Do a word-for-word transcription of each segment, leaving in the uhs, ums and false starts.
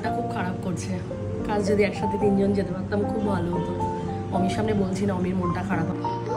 মনটা খুব খারাপ করছে। কাল যদি একসাথে তিনজন যেতে পারতাম খুব ভালো হতো। অমির সামনে বলছি না, অমির মনটা খারাপ।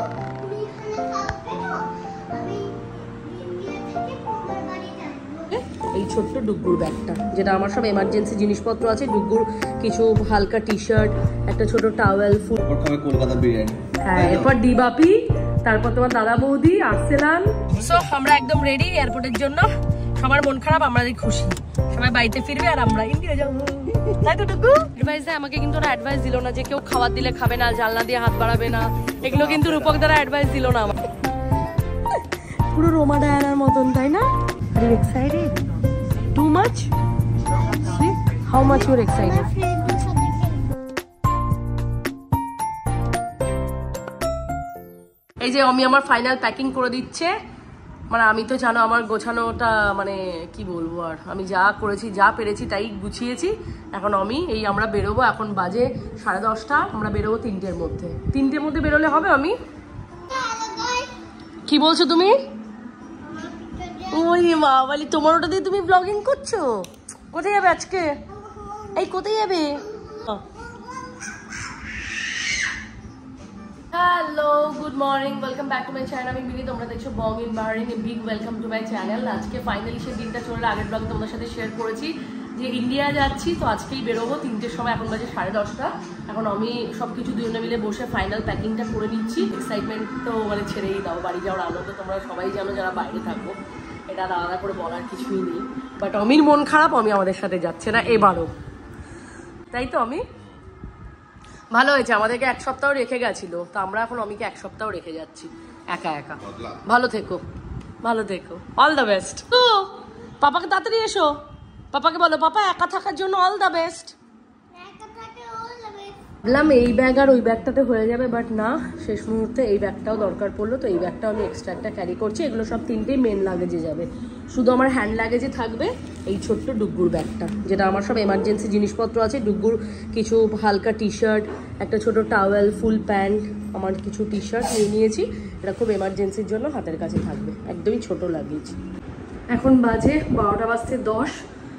এই ছোট্ট ডুগ্গুর ব্যাগটা, যেটা আমার সব এমার্জেন্সি জিনিসপত্র আছে, ডুগ্গুর কিছু হালকা টি শার্ট, একটা ছোট টাওয়েল, ফুল, কলকাতা বিরিয়ানি, হ্যাঁ, এরপর ডিবাপি, তারপর তোমার দাদা বৌদি, আর্সেলান। সো আমরা একদম রেডি এয়ারপোর্টের জন্য। সবার মন খারাপ, আমরা খুশি। সবাই বাড়িতে ফিরবে আর আমরা ইন্ডিয়া যাবো, তাই তো টুকু? অ্যাডভাইস দেয় আমাকে, কিন্তু ওরা অ্যাডভাইস দিল না যে কেউ খাবার দিলে খাবে না, জানলা দিয়ে হাত বাড়াবে না, এগুলো কিন্তু রূপক দ্বারা অ্যাডভাইস দিল না আমাকে। পুরো রোমা ডায়ানার মতন, তাই না? Are you excited? Too much? See? How much you're excited? এই যে অমি আমার ফাইনাল প্যাকিং করে দিচ্ছে। মানে আমি তো জানো আমার গোছানোটা মানে কি বলবো, আর আমি যা করেছি যা পেরেছি তাই গুছিয়েছি। এখন অমি এই আমরা বেরোবো, এখন বাজে সাড়ে দশটা, আমরা বেরোবো তিনটের মধ্যে। তিনটের মধ্যে বেরোলে হবে অমি? কি বলছো তুমি? ওই মা বলি, তোমার ওটা দিয়ে তুমি ব্লগিং করছো? কোথায় যাবে আজকে? এই কোথায় যাবে? Hello, good morning, welcome back to my channel. আমি মিলি, তোমরা দেখছো Bong in Bahrain. Big welcome to my channel. আজকে ফাইনালি সেই দিনটা চলে, আগের ব্লগে তোমাদের সাথে শেয়ার করেছি যে ইন্ডিয়া যাচ্ছি। তো আজকেই বেরোবো তিনটের সময়, এখন বাজে সাড়ে দশটা। এখন আমি সব কিছু দুজনে মিলে বসে ফাইনাল প্যাকিংটা করে নিচ্ছি। এক্সাইটমেন্ট তো মানে ছেড়েই দাও, বাড়ি যাওয়ার আনন্দ তোমরা সবাই জানো যারা বাইরে থাকবো, এটা আলাদা করে বলার কিছুই নেই। বাট অমির মন খারাপ, অমি আমাদের সাথে যাচ্ছে না এবারও, তাই তো? অমি ভালো হয়েছে, আমাদেরকে এক সপ্তাহ রেখে গেছিল, তো আমরা এখন অমিকে এক সপ্তাহ রেখে যাচ্ছি একা একা। ভালো থেকো, ভালো থেকো, অল দ্য বেস্ট। তো পাপাকে তাড়াতাড়ি এসো, পাপাকে বলো পাপা একা থাকার জন্য অল দ্য বেস্ট। ভাবলাম এই ব্যাগ আর ওই ব্যাগটাতে হয়ে যাবে, বাট না, শেষ মুহূর্তে এই ব্যাগটাও দরকার পড়লো, তো এই ব্যাগটাও আমি এক্সট্রা একটা ক্যারি করছি। এগুলো সব তিনটেই মেন লাগেজে যাবে, শুধু আমার হ্যান্ড লাগেজে থাকবে এই ছোট্ট ডুগ্গুর ব্যাগটা, যেটা আমার সব এমার্জেন্সি জিনিসপত্র আছে, ডুগ্গুর কিছু হালকা টি শার্ট, একটা ছোট টাওয়েল, ফুল প্যান্ট, আমার কিছু টি শার্ট নিয়ে নিয়েছি। এটা খুব এমার্জেন্সির জন্য হাতের কাছে থাকবে, একদমই ছোট লাগেজ। এখন বাজে বারোটা বাজতে দশ,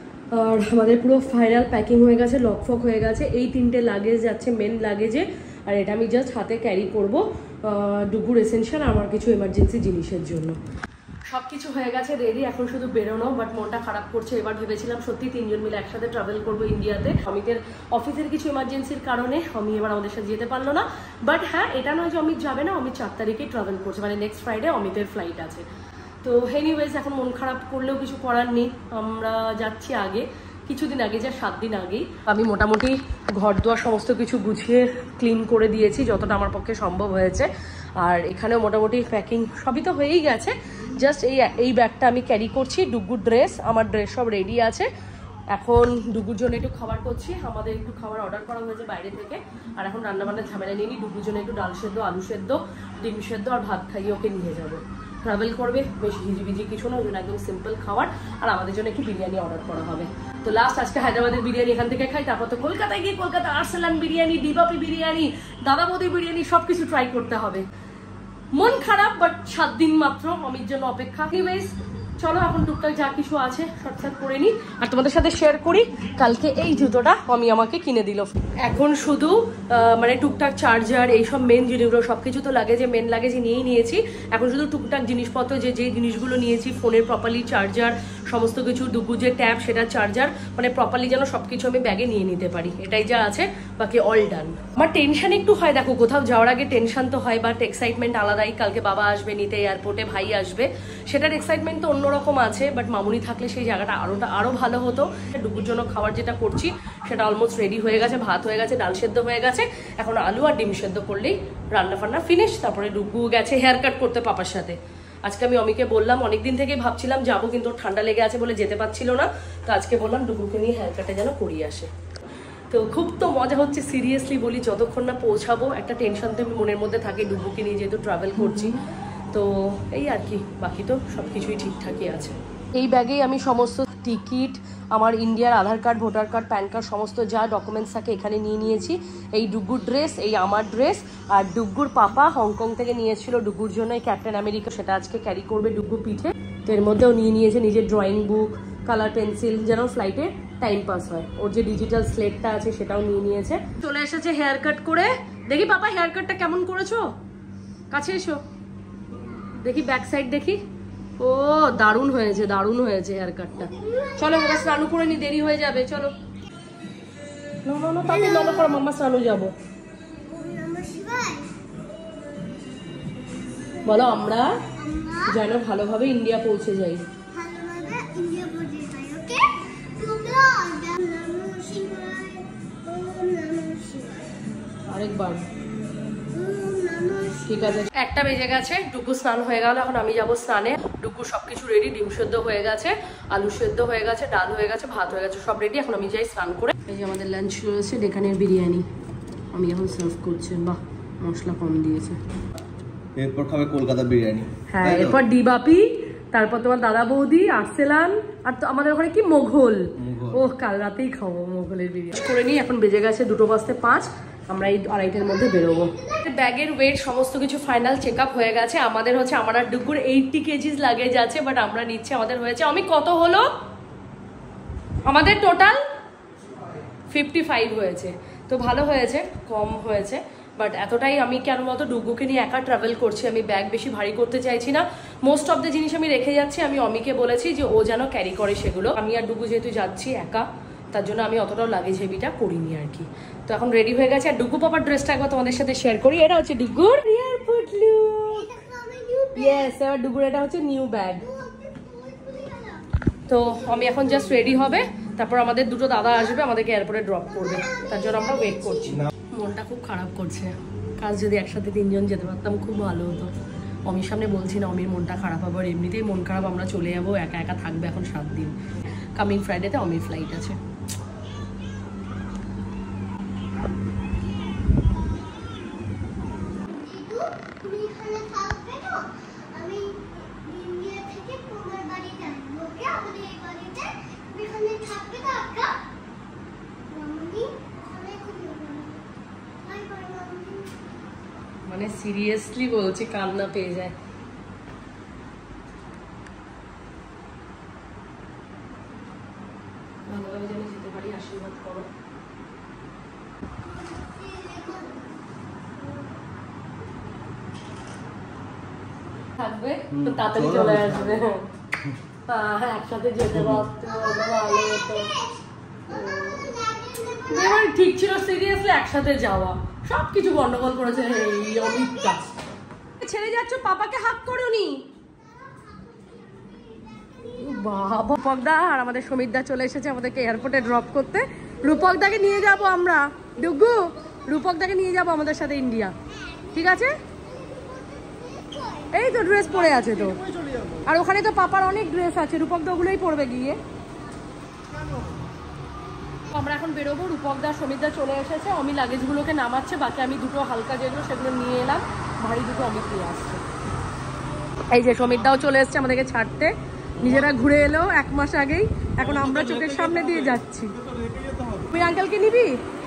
আর আমাদের পুরো ফাইনাল প্যাকিং হয়ে গেছে, লকফক হয়ে গেছে। এই তিনটে লাগেজ যাচ্ছে মেন লাগেজে, আর এটা আমি জাস্ট হাতে ক্যারি করবো ডুগুর এসেনশিয়াল আমার কিছু এমার্জেন্সি জিনিসের জন্য। সব কিছু হয়ে গেছে রেডি, এখন শুধু বেরোনো। বাট মনটা খারাপ করছে, এবার ভেবেছিলাম সত্যি তিনজন মিলে একসাথে ট্রাভেল করবো ইন্ডিয়াতে। অমিতের অফিসের কিছু এমার্জেন্সির কারণে অমি এবার আমাদের সাথে যেতে পারলো না। বাট হ্যাঁ, এটা নয় যে অমিত যাবে না, অমিত চার তারিখেই ট্রাভেল করছে, মানে নেক্সট ফ্রাইডে অমিতের ফ্লাইট আছে। তো এনিওয়েজ এখন মন খারাপ করলেও কিছু করার নেই, আমরা যাচ্ছি আগে, কিছুদিন আগে, যা সাত দিন আগেই। আমি মোটামুটি ঘর দুয়ার সমস্ত কিছু গুছিয়ে ক্লিন করে দিয়েছি যতটা আমার পক্ষে সম্ভব হয়েছে। আর এখানেও মোটামুটি প্যাকিং সবই তো হয়েই গেছে, জাস্ট এই এই ব্যাগটা আমি ক্যারি করছি। ডুগুর ড্রেস, আমার ড্রেস সব রেডি আছে। এখন ডুগুর জন্য একটু খাবার করছি, আমাদের একটু খাবার অর্ডার করা হয়েছে বাইরে থেকে। আর এখন রান্নাবান্নার ঝামেলা নিয়ে নিই, ডুগুর জন্য একটু ডাল সেদ্ধ, আলু সেদ্ধ, ডিম সেদ্ধ আর ভাত খাইয়ে ওকে নিয়ে যাবো। ট্রাভেল করবে, বেশি হিজিবিজি কিছু না, ওই জন্য একদম সিম্পল খাবার। আর আমাদের জন্য একটু বিরিয়ানি অর্ডার করা হবে। তো লাস্ট আজকে হায়দ্রাবাদের বিরিয়ানি এখান থেকে খাই, তারপর তো কলকাতায় গিয়ে কলকাতা আর্সেলান বিরিয়ানি, ডিবাপি বিরিয়ানি, দাদা বৌদি বিরিয়ানি সবকিছু ট্রাই করতে হবে। মন খারাপ, বাট সাত দিন মাত্র, অমির জন্য অপেক্ষা। এনিওয়েজ চলো এখন টুকটাক যা কিছু আছে শর্টকাট করে নিই, আর তোমাদের সাথে শেয়ার করি কালকে এই জুতোটা অমি আমাকে কিনে দিল। এখন শুধু মানে টুকটাক চার্জার, এইসব মেন জিনিসগুলো সবকিছু তো লাগেজে, মেন লাগেজে নিয়েই নিয়েছি। এখন শুধু টুকটাক জিনিসপত্র, যে যে জিনিসগুলো নিয়েছি, ফোনের প্রপারলি চার্জার, সমস্ত কিছু, ডুগু যে ট্যাব সেটা চার্জার, মানে প্রপারলি যেন সবকিছু আমি ব্যাগে নিয়ে নিতে পারি, এটাই যা আছে, বাকি অল ডান। আমার টেনশন একটু হয়, দেখো কোথাও যাওয়ার আগে টেনশন তো হয়, বাট এক্সাইটমেন্ট আলাদাই। কালকে বাবা আসবে নিতে এয়ারপোর্টে, ভাই আসবে, সেটার এক্সাইটমেন্ট তো অন্যরকম আছে। বাট মামুনি থাকলে সেই জায়গাটা আরোটা আরো ভালো হতো। ডুগুর জন্য খাবার যেটা করছি সেটা অলমোস্ট রেডি হয়ে গেছে, ভাত হয়ে গেছে, ডাল সেদ্ধ হয়ে গেছে, এখন আলু আর ডিম সেদ্ধ করলেই রান্না ফান্না ফিনিশ। তারপরে ডুগু গেছে হেয়ার কাট করতে পাপার সাথে। আজকে আমি অমিকে বললাম, অনেকদিন থেকে ভাবছিলাম যাবো, কিন্তু ঠান্ডা লেগে আছে বলে যেতে পারছিল না, তো আজকে বললাম ডুগুকে নিয়ে হেয়ার কাটে যেন করিয়ে আসে। তো খুব তো মজা হচ্ছে, সিরিয়াসলি বলি, যতক্ষণ না পৌঁছাবো একটা টেনশন তো মনের মধ্যে থাকে ডুগুকে নিয়ে, যেহেতু ট্রাভেল করছি। তো এই আর কি, বাকি তো সব কিছুই ঠিকঠাকই আছে। এই ব্যাগেই আমি সমস্ত টিকিট, আমার ইন্ডিয়ার Aadhaar card, voter card, PAN card, সমস্ত যা ডকুমেন্টস থাকে এখানে নিয়ে নিয়েছি। এই ডুগুর ড্রেস, এই আমার ড্রেস, আর ডুগুর পাপা হংকং থেকে নিয়েছিল ডুগুর জন্য এই ক্যাপ্টেন আমেরিকা, সেটা আজকে ক্যারি করবে ডুগু পিঠে। তো এর মধ্যেও নিয়ে নিয়েছে নিজের ড্রয়িং বুক, কালার পেন্সিল, যেন ফ্লাইটে টাইম পাস হয়। ওর যে ডিজিটাল স্লেটটা আছে সেটাও নিয়ে নিয়েছে। চলে এসেছে হেয়ার কাট করে। দেখি পাপা হেয়ার কাটটা কেমন করেছো, কাছে এসো দেখি, ব্যাক সাইড দেখি। ও দারুণ হয়েছে, দারুণ হয়েছে হেয়ার কাটটা। চলো এবার স্নান করে নি, দেরি হয়ে যাবে। চলো না না না তাতে নলো করে মাম্মা স্নানও যাবো। বলো আমরা যেন ভালোভাবে ইন্ডিয়া পৌঁছে যাই। আরেকবার ঠিক আছে। একটা বেজে গেছে, ডুগু স্নান হয়ে গেল, এখন আমি যাবো স্নানে। ডুগু সবকিছু রেডি, ডিম সেদ্ধ হয়ে গেছে, আলু সেদ্ধ হয়ে গেছে, ডাল হয়ে গেছে, ভাত হয়ে গেছে, সব রেডি। এখন আমি যাই স্নান করে। এই যে আমাদের লাঞ্চ রয়েছে, এখানে বিরিয়ানি আমি এখন সার্ভ করছি। বাহ মশলা কম দিয়েছে। এরপর খাবে কলকাতা বিরিয়ানি। হ্যাঁ এরপর ডিবাপি, তারপর তোমার দাদা বৌদি, আর্সেলান, আর তো আমাদের ওখানে কি মোঘল। ও কাল রাতেই খাবো মোঘলের বিরিয়ানি করে নিই। এখন বেজে গেছে দুটো বাজতে পাঁচ, আমরা এই আড়াইটার মধ্যে বেরোবো। ব্যাগের ওয়েট সমস্ত কিছু ফাইনাল চেক আপ হয়ে গেছে। আমাদের হচ্ছে আমার আর ডুগুর এইটটি কেজিস লাগেজ আছে, বাট আমরা নিচ্ছি। আমাদের হয়েছে আমি কত হলো, আমাদের টোটাল ফিফটি ফাইভ হয়েছে, তো ভালো হয়েছে, কম হয়েছে। বাট এতটাই আমি কেন বলতো ডুগুকে নিয়ে একা ট্রাভেল করছি, আমি ব্যাগ বেশি ভারী করতে চাইছি না। মোস্ট অফ দ্য জিনিস আমি রেখে যাচ্ছি, আমি অমিকে বলেছি যে ও যেন ক্যারি করে সেগুলো। আমি আর ডুগু যেহেতু যাচ্ছি একা, তার জন্য আমি অতটাও লাগেজ হেভিটা করিনি আর কি। তো এখন রেডি হয়ে গেছে। আর ডুগু পাপার ড্রেসটা একবার তোমাদের সাথে শেয়ার করি। এটা হচ্ছে ডুগুর এয়ারপোর্ট লুক। ইয়েস, এবার ডুগুর এটা হচ্ছে নিউ ব্যাগ। তো আমি এখন জাস্ট রেডি হবে, তারপর আমাদের দুটো দাদা আসবে, আমাদেরকে এয়ারপোর্টে ড্রপ করবে, তার জন্য আমরা ওয়েট করছি। মনটা খুব খারাপ করছে, কাজ যদি একসাথে তিনজন যেতে পারতাম খুব ভালো হতো। অমির সামনে বলছি না অমির মনটা খারাপ হবে, আর এমনিতেই মন খারাপ। আমরা চলে যাবো, একা একা থাকবে এখন সাত দিন। কামিং ফ্রাইডেতে অমির ফ্লাইট আছে। মানে সিরিয়াসলি বলছি, কান্না পেয়ে যায়। ভালোভাবে যেন যেতে পারি, আশীর্বাদ করো। থাকবে তো তাড়াতাড়ি চলে আসবে। হ্যাঁ একসাথে যেতে পারতো, ভালো হতো। ঠিক ছিল সিরিয়াসলি একসাথে যাওয়া, সবকিছু গন্ডগোল করেছে এই অমিতটা। ছেড়ে যাচ্ছ, পাপাকে হাক করোনি। বাবা রূপকদা আর আমাদের সমীরদা চলে এসেছে আমাদেরকে এয়ারপোর্টে ড্রপ করতে। রূপকদাকে নিয়ে যাব আমরা, ডুগু রূপকদাকে নিয়ে যাব আমাদের সাথে ইন্ডিয়া, ঠিক আছে? এই তো ড্রেস পরে আছে তো, আর ওখানে তো পাপার অনেক ড্রেস আছে, রূপকদা ওগুলোই পরবে গিয়ে। আমরা এখন বেরোবো, রূপকদা সমীরদা চলে এসেছে, অমি লাগেজগুলোকে নামাচ্ছে, বাকি আমি দুটো হালকা যেগুলো সেগুলো নিয়ে এলাম, ভারী দুটো অমিত নিয়ে আসছে। এই যে সমীরদাও চলে এসছে আমাদেরকে ছাড়তে, নিজেরা ঘুরে এলো এক মাস আগেই, এখন আমরা চোখের সামনে দিয়ে যাচ্ছি। তুই আঙ্কেলকে নিবি?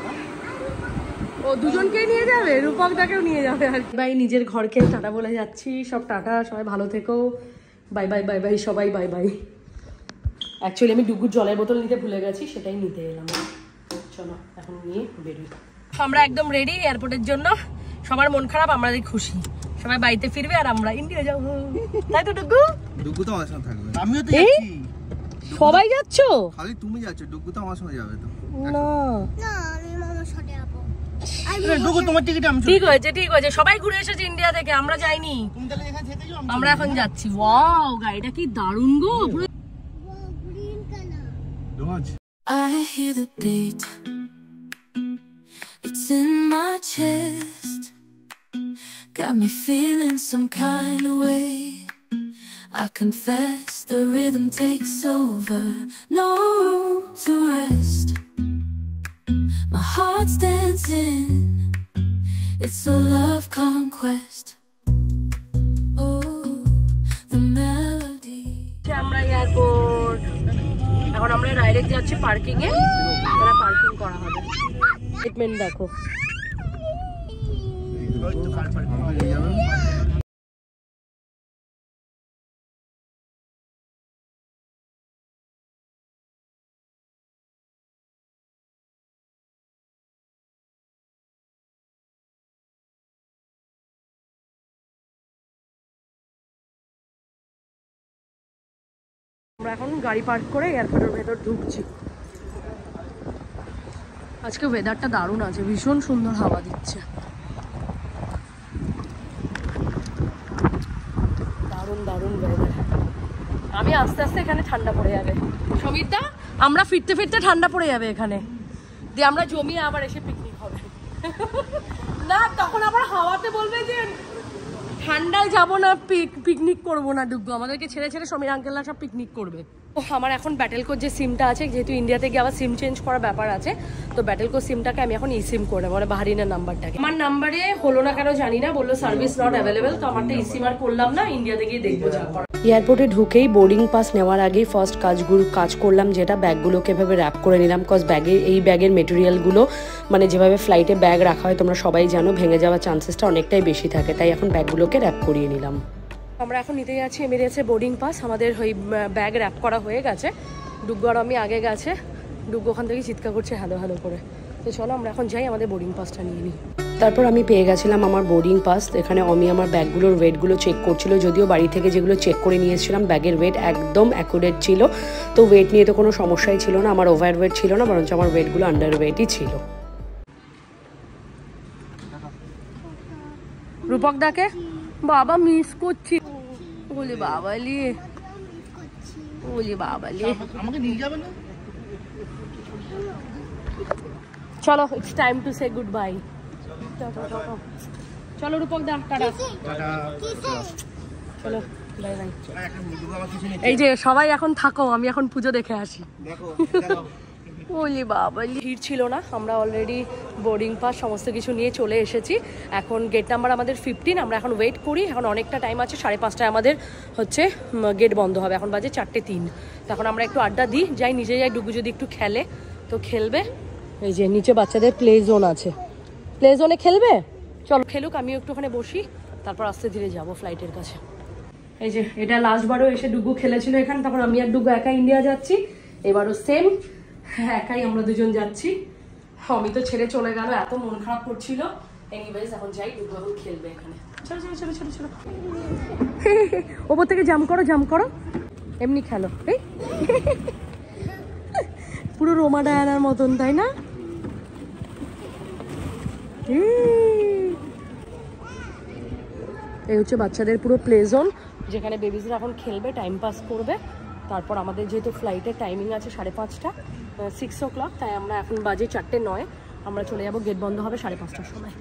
ও দুজনকেই নিয়ে যাবে, রূপকদাকেও নিয়ে যাবে আর কি। ভাই নিজের ঘরকে টাটা বলে যাচ্ছি, সব টাটা, সবাই ভালো থেকো, বাই বাই বাই বাই, সবাই বাই বাই। অ্যাকচুয়ালি আমি ডুগুর জলের বোতল নিতে ভুলে গেছি, সেটাই নিতে এলাম। চলো এখন নিয়ে বেরোই। আমরা একদম রেডি এয়ারপোর্টের জন্য, সবার মন খারাপ, আমরা খুশি, সবাই বাড়িতে ফিরবে আর আমরা ইন্ডিয়া যাবো, তাই তো ডুগু? ডুগু তো আমার সঙ্গে থাকবে, আমিও তো যাচ্ছি। সবাই যাচ্ছো? খালি তুমি যাচ্ছ, ডুগু তো আমার সঙ্গে যাবে তো? না না আমি মামার সাথে যাবো। ডুগু তোমার টিকিট আমি। ঠিক হয়েছে ঠিক হয়েছে, সবাই ঘুরে এসেছে ইন্ডিয়া থেকে, আমরা যাইনি। তুমি তাহলে এখানে থেকে যাও, আমরা এখন যাচ্ছি। ওয়াও গাড়িটা কি দারুণ গো, পুরো green colour. I hear the beat, it's in my chest, got me feeling some kind of way. I confess the rhythm takes over, no room to rest. My heart's dancing, it's a love conquest. Oh, the melody. আমরা airport, এখন আমরা direct যাচ্ছি parking এ, এখানে parking করা হবে। Treatment দেখো। আমরা এখন গাড়ি পার্ক করে এয়ারপোর্টের ভেতর ঢুকছি। আজকে ওয়েদারটা দারুণ আছে, ভীষণ সুন্দর হাওয়া দিচ্ছে, দারুণ দারুণ ওয়েদার। আমি আস্তে আস্তে এখানে ঠান্ডা পড়ে যাবে সমিতা, আমরা ফিরতে ফিরতে ঠান্ডা পড়ে যাবে এখানে, দিয়ে আমরা জমিয়ে আবার এসে পিকনিক হবে। না তখন আবার হাওয়াতে বলবে যে ঠান্ডায় যাবো না, পিকনিক করবো না, ডুববো, আমাদেরকে ছেড়ে ছেড়ে সমীর আঙ্কেলরা সব পিকনিক করবে। ও আমার এখন ব্যাটেলকোর যে সিমটা আছে, যেহেতু ইন্ডিয়াতে গিয়ে আবার সিম চেঞ্জ করার ব্যাপার আছে, তো ব্যাটেলকোর সিমটাকে আমি এখন ই সিম করে মানে বাহারিনের নাম্বারটাকে। আমার নাম্বারে হলো না কেন জানি না, বললো সার্ভিস নট অ্যাভেলেবেল, তো আমারটা ই সিম আর করলাম না, ইন্ডিয়াতে গিয়ে দেখবো যা করার। এয়ারপোর্টে ঢুকেই বোর্ডিং পাস নেওয়ার আগেই ফার্স্ট কাজগুলো কাজ করলাম, যেটা ব্যাগগুলোকে এভাবে র্যাপ করে নিলাম। বিকজ ব্যাগে এই ব্যাগের মেটেরিয়ালগুলো মানে যেভাবে ফ্লাইটে ব্যাগ রাখা হয় তোমরা সবাই জানো, ভেঙে যাওয়ার চান্সেসটা অনেকটাই বেশি থাকে, তাই এখন ব্যাগগুলোকে র্যাপ করিয়ে নিলাম। আমরা এখন নিতে যাচ্ছি এমিরেটসের বোর্ডিং পাস, আমাদের ওই ব্যাগ র্যাপ করা হয়ে গেছে, ডুগ্গু আর আমি আগে গেছে, ডুগ্গু ওখান থেকে চিৎকার করছে হ্যালো হ্যালো করে। তো চলো আমরা এখন যাই আমাদের বোর্ডিং পাসটা নিয়ে নিই। তারপর আমি পেয়ে গেছিলাম আমার বোর্ডিং পাস। এখানে অমি আমার ব্যাগগুলোর ওয়েটগুলো চেক করছিল, যদিও বাড়ি থেকে যেগুলো চেক করে নিয়ে এসেছিলাম ব্যাগের ওয়েট একদম অ্যাকুরেট ছিল, তো ওয়েট নিয়ে তো কোনো সমস্যাই ছিল না, আমার ওভার ওয়েট ছিল না, বরঞ্চ আমার ওয়েটগুলো আন্ডার ওয়েটই ছিল। রূপক দাকে বাবা মিস করছি, বলি বাবালি বলি বাবালি, আমাকে নিয়ে যাবে না? চলো it's time to say good bye. চলো রূপক দা টাটা, চলো বাই বাই। এই যে সবাই এখন থাকো, আমি এখন পুজো দেখে আসি। বলি বাবা ভিড় ছিল না, আমরা অলরেডি বোর্ডিং পাস সমস্ত কিছু নিয়ে চলে এসেছি। এখন গেট নাম্বার আমাদের ফিফটিন, আমরা এখন ওয়েট করি, এখন অনেকটা টাইম আছে, সাড়ে পাঁচটায় আমাদের হচ্ছে গেট বন্ধ হবে, এখন বাজে চারটে তিন। তখন আমরা একটু আড্ডা দিই, যাই নিচে যাই, ডুগু যদি একটু খেলে তো খেলবে। এই যে নিচে বাচ্চাদের প্লে জোন আছে, প্লে জোনে খেলবে, চলো খেলুক, আমিও একটুখানে বসি, তারপর আস্তে ধীরে যাবো ফ্লাইটের কাছে। এই যে এটা লাস্টবারও এসে ডুগু খেলেছিল এখানে, তখন আমি আর ডুগু একা ইন্ডিয়া যাচ্ছি, এবারও সেম হ্যাঁ একাই আমরা দুজন যাচ্ছি। আমি তো ছেড়ে চলে গেল, এত মন খারাপ করছিল। এনিওয়েজ এখন যাই, ডুগু এখন খেলবে এখানে। চলো চলো চলো চলো চলো, ওপর থেকে জাম্প করো জাম্প করো, এমনি খেলো। এই পুরো রোমা ডায়ানার মতন, তাই না? এই হচ্ছে বাচ্চাদের পুরো প্লে জোন, যেখানে বেবিজরা এখন খেলবে, টাইম পাস করবে। তারপর আমাদের যেহেতু ফ্লাইটের টাইমিং আছে সাড়ে পাঁচটা সিক্স ও ক্লক, তাই আমরা এখন বাজে চারটে নয়, আমরা চলে যাব, গেট বন্ধ হবে সাড়ে পাঁচটার সময়।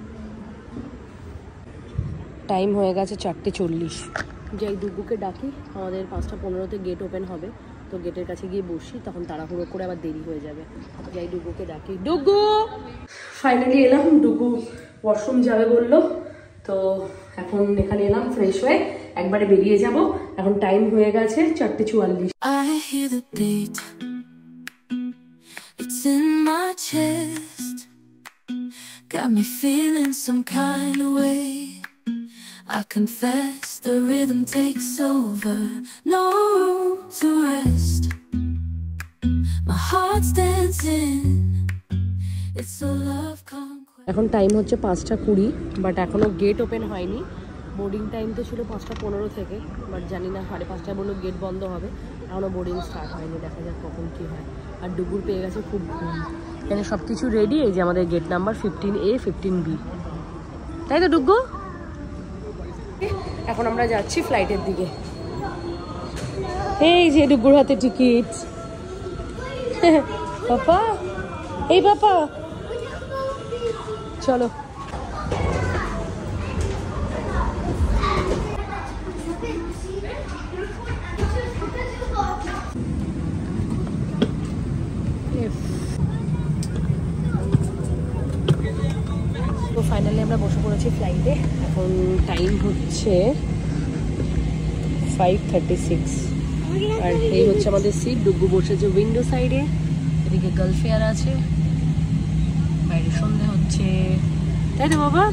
টাইম হয়ে গেছে চারটে চল্লিশ, যাই ডুগুকে ডাকি, আমাদের পাঁচটা পনেরোতে গেট ওপেন হবে, তো গেটের কাছে গিয়ে বসি, তখন তাড়াহুড়ো করে আবার দেরি হয়ে যাবে। যাই ডুগুকে ডাকি, ডুগু। ফাইনালি এলাম, ডুগু ওয়াশরুম যাবে বললো, তো এখন এখানে এলাম ফ্রেশ হয়ে, একবারে বেরিয়ে যাব। এখন টাইম হয়ে গেছে চারটে চুয়াল্লিশ। I hear the beat, it's in my chest, got me feeling some kind of way. I confess the rhythm takes over, no room to rest. My heart's dancing, it's a love conquest. এখন time হচ্ছে পাঁচটা কুড়ি, but এখনো gate open হয়নি। Boarding time তো ছিল পাঁচটা পনেরো থেকে, বাট জানি না সাড়ে পাঁচটায় বললো গেট বন্ধ হবে, এখনও বোর্ডিং স্টার্ট হয়নি, দেখা যাক কখন কী হয়। আর ডুগুর পেয়ে গেছে খুব ঘুম, এখানে সব কিছু রেডি। এই যে আমাদের gate number fifteen A fifteen B, তাই তো ডুগু? এখন আমরা যাচ্ছি ফ্লাইটের দিকে। এই যে ডুগুর হাতে টিকিট, পাপা এই পাপা চলো। তো ফাইনালি আমরা বসে পড়েছি ফ্লাইটে, এখন টাইম হচ্ছে ফাইভ থার্টি সিক্স, আর এই হচ্ছে আমাদের সিট। ডুগু বসেছে উইন্ডো সাইডে, এদিকে গার্লফেয়ার আছে, বাইরে সন্ধে হচ্ছে, তাই তো বাবা?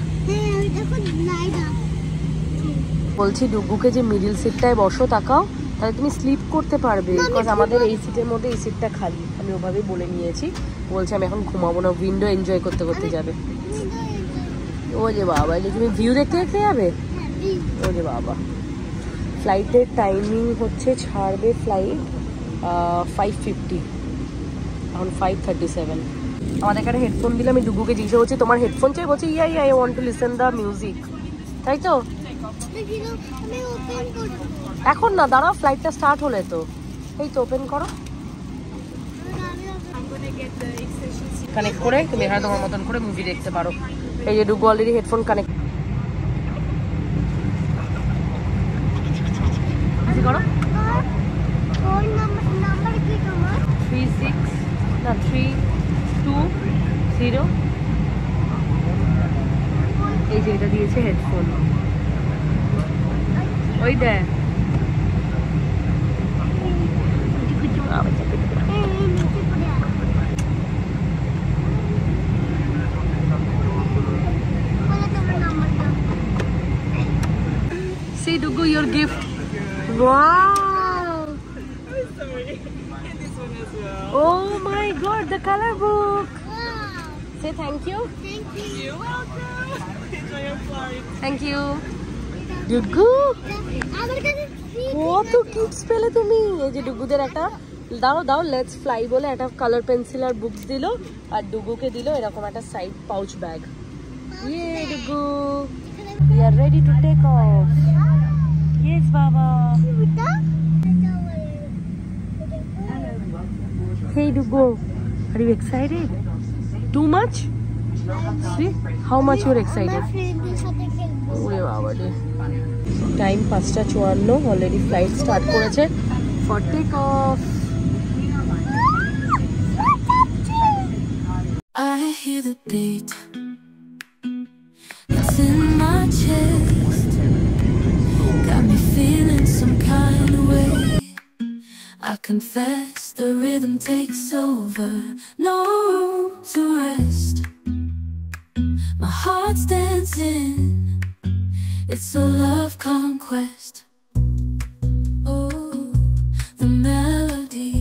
বলছি ডুগুকে যে মিডিল সিটটায় বসো, তাকাও, তাহলে তুমি স্লিপ করতে পারবে, বিকজ আমাদের এই সিটের মধ্যে এই সিটটা খালি, আমি ওভাবেই বলে নিয়েছি। বলছি আমি এখন ঘুমাবো না, উইন্ডো এনজয় করতে করতে যাবে। ও যে বাবা, এলে তুমি ভিউ দেখতে দেখতে যাবে? ও যে বাবা। ফ্লাইটের টাইমিং হচ্ছে, ছাড়বে ফ্লাইট ফাইভ ফিফটি, এখন ফাইভ থার্টি সেভেন। আমাদের এখানে হেডফোন দিলে আমি ডুগুকে জিজ্ঞেস করছি তোমার হেডফোন চাই, বলছি yeah yeah I want to listen the music, তাই তো? এখন না, দাঁড়াও, ফ্লাইটটা স্টার্ট হলে তো। এই তো ওপেন করো, কানেক্ট করে তুমি এখানে তোমার মতন করে মুভি দেখতে পারো। এই যে ডুগু অলরেডি হেডফোন কানেক্ট করো। থ্রি সিক্স না থ্রি টু জিরো। এই যে এটা দিয়েছে হেডফোন, ওই দেখ see Dugu your gift. Wow, oh my god, the color book. Say thank you. You're welcome. Enjoy your flight. Thank you. Dugu, কত kids পেলে তুমি। এই যে ডুগুদের একটা দাও দাও লেটস ফ্লাই বলে একটা কালার পেন্সিল আর বুকস দিল, আর ডুগুকে দিল এরকম একটা সাইড পাউচ ব্যাগ। ইয়ে ডুগু, we are ready to take off. Yes baba. Hey Dugu, are you excited? Too much? See how much you're excited. ওরে বাবা রে, টাইম পাঁচটা চুয়ান্ন, অলরেডি ফ্লাইট স্টার্ট করেছে for take off. I hear the beat, it's in my chest, got me feeling some kind of way. I confess the rhythm takes over, no room to rest. My heart's dancing, it's a love conquest. Oh, the melody,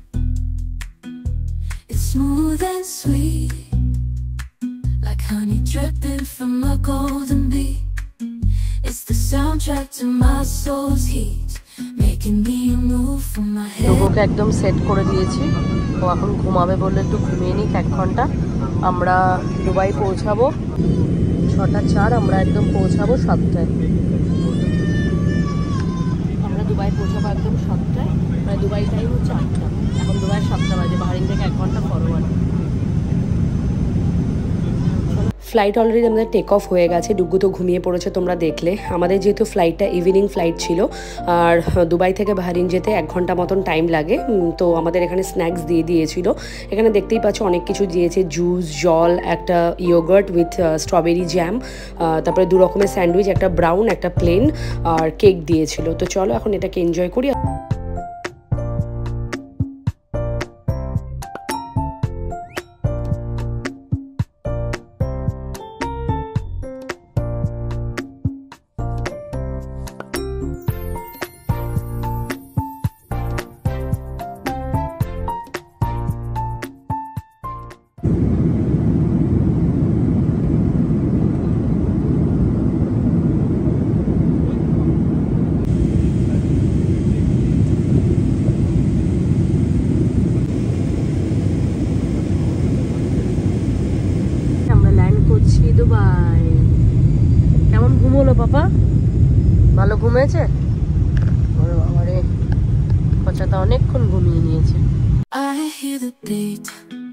it's smooth and sweet, like honey dripping from a golden bee. It's the soundtrack to my soul's heat, making me move from my head. ডুগুকে একদম set করে দিয়েছি, ও এখন ঘুমাবে বললে একটু ঘুমিয়ে নিক এক ঘন্টা। আমরা দুবাই পৌঁছাবো ছটা চার, আমরা একদম পৌঁছাবো সাতটায়। আমরা দুবাই পৌঁছাবো একদম সাতটায়, মানে দুবাই টাইম হচ্ছে আটটা, এখন দুবাই সাতটা বাজে, বাহারিন থেকে এক ঘন্টা ফরওয়ার্ড। ফ্লাইট অলরেডি আমাদের টেক অফ হয়ে গেছে, ডুগু তো ঘুমিয়ে পড়েছে তোমরা দেখলে। আমাদের যেহেতু ফ্লাইটটা ইভিনিং ফ্লাইট ছিল আর দুবাই থেকে বাহরিন যেতে এক ঘন্টা মতন টাইম লাগে, তো আমাদের এখানে স্ন্যাক্স দিয়ে দিয়েছিল। এখানে দেখতেই পাচ্ছ অনেক কিছু দিয়েছে, জুস, জল, একটা ইয়োগার্ট উইথ স্ট্রবেরি জ্যাম, তারপরে দু রকমের স্যান্ডউইচ, একটা ব্রাউন, একটা প্লেন, আর কেক দিয়েছিল। তো চলো এখন এটাকে এনজয় করি। দুবাই কেমন ঘুম হলো পাপা? ভালো ঘুমিয়েছে? ওরে বাবা রে, বাচ্চাটা অনেকক্ষণ ঘুমিয়ে নিয়েছে। I hear the beat,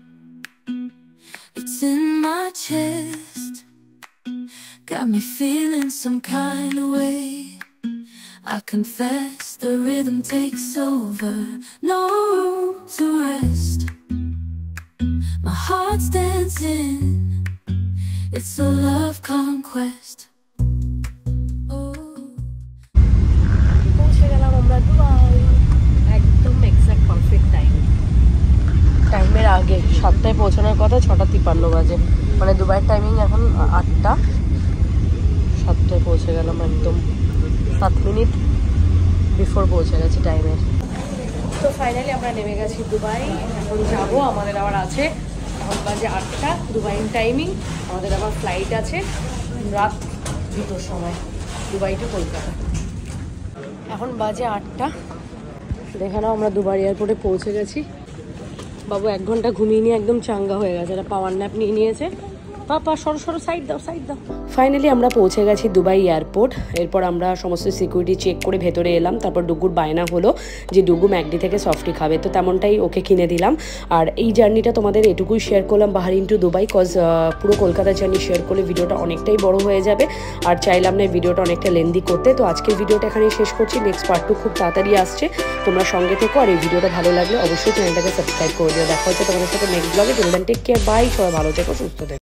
it's in my chest, got me feeling some kind of way. I confess the rhythm takes over, no room to rest. My heart's dancing, it's a love conquest. পৌঁছে গেলাম আমরা Dubai, একদম exact perfect time, টাইমের আগে। সাতটায় পৌঁছানোর কথা, ছটা তিপ্পান্ন বাজে, মানে দুবাইয়ের টাইমিং এখন আটটা, সাতটায় পৌঁছে গেলাম, একদম সাত মিনিট বিফোর পৌঁছে গেছি টাইমের। তো ফাইনালি আমরা নেমে গেছি দুবাই, এখন যাবো, আমাদের আবার আছে, এখন বাজে আটটা দুবাই টাইমিং, আমাদের আবার ফ্লাইট আছে রাত দুটোর সময় দুবাই টু কলকাতা। এখন বাজে আটটা, দেখে নাও আমরা দুবার এয়ারপোর্টে পৌঁছে গেছি। বাবু এক ঘন্টা ঘুমিয়ে নিয়ে একদম চাঙ্গা হয়ে গেছে, এটা পাওয়ার ন্যাপ নিয়ে নিয়েছে। পাপা সরো সরো, সাইড দাও সাইড দাও। ফাইনালি আমরা পৌঁছে গেছি দুবাই এয়ারপোর্ট। এরপর আমরা সমস্ত সিকিউরিটি চেক করে ভেতরে এলাম। তারপর ডুগুর বায়না হলো যে ডুগু ম্যাকডি থেকে সফটি খাবে, তো তেমনটাই ওকে কিনে দিলাম। আর এই জার্নিটা তোমাদের এটুকুই শেয়ার করলাম, বাহারিন টু দুবাই, কজ পুরো কলকাতা জার্নি শেয়ার করলে ভিডিওটা অনেকটাই বড় হয়ে যাবে, আর চাইলাম না ভিডিওটা অনেকটা লেন্দি করতে। তো আজকের ভিডিওটা এখানেই শেষ করছি, নেক্সট পার্ট টু খুব তাড়াতাড়ি আসছে, তোমরা সঙ্গে থেকো। আর এই ভিডিওটা ভালো লাগলে অবশ্যই চ্যানেলটাকে সাবস্ক্রাইব করে দিও। দেখা হচ্ছে তোমাদের সাথে নেক্সট ব্লগে। Till then take care, bye, সবাই ভালো থেকো, সুস্থ থেকো।